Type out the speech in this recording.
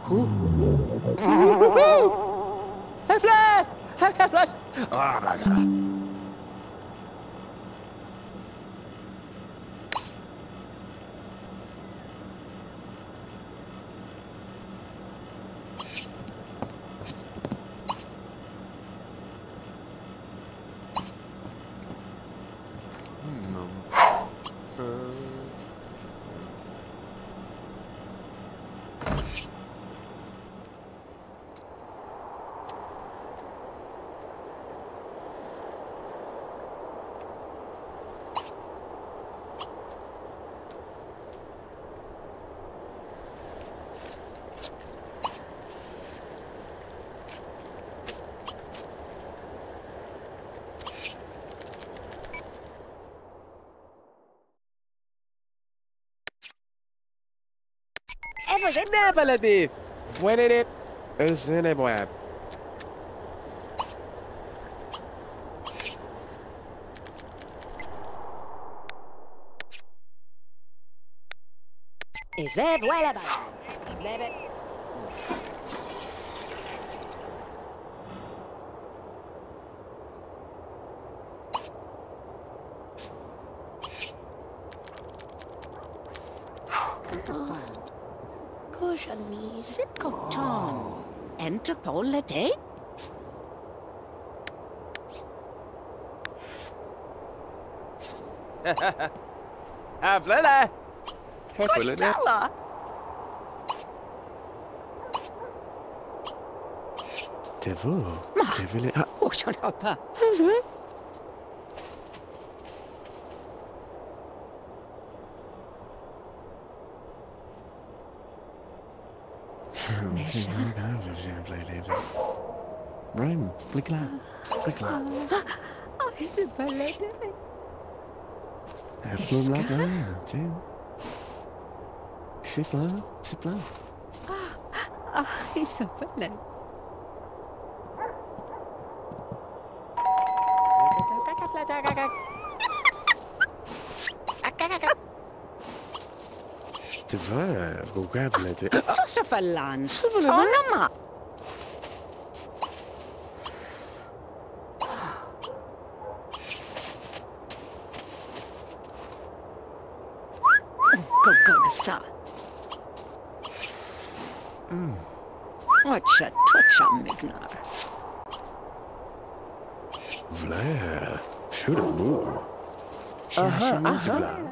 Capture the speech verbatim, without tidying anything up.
Who? Woohoo! Hey, Flash! Hey, Flash! Oh, my God. يا بلدي وين it is in الابواب إزاف ولا بعد بابا Kushani Sipkoton. Enter Polete? Havlele! Kushtala! Devo? Devile. Kushalapa. Rome, Blikla, Blikla. Oh, is it Ballet? Flum la Jim. Sipla, Sipla. Ah, it's a Ballet. Tyvärr, och jävligt. Josefallan, Tonama. Go, go, sa. What's a touch on Mignar? Vlad, should have moved. Aha, aha.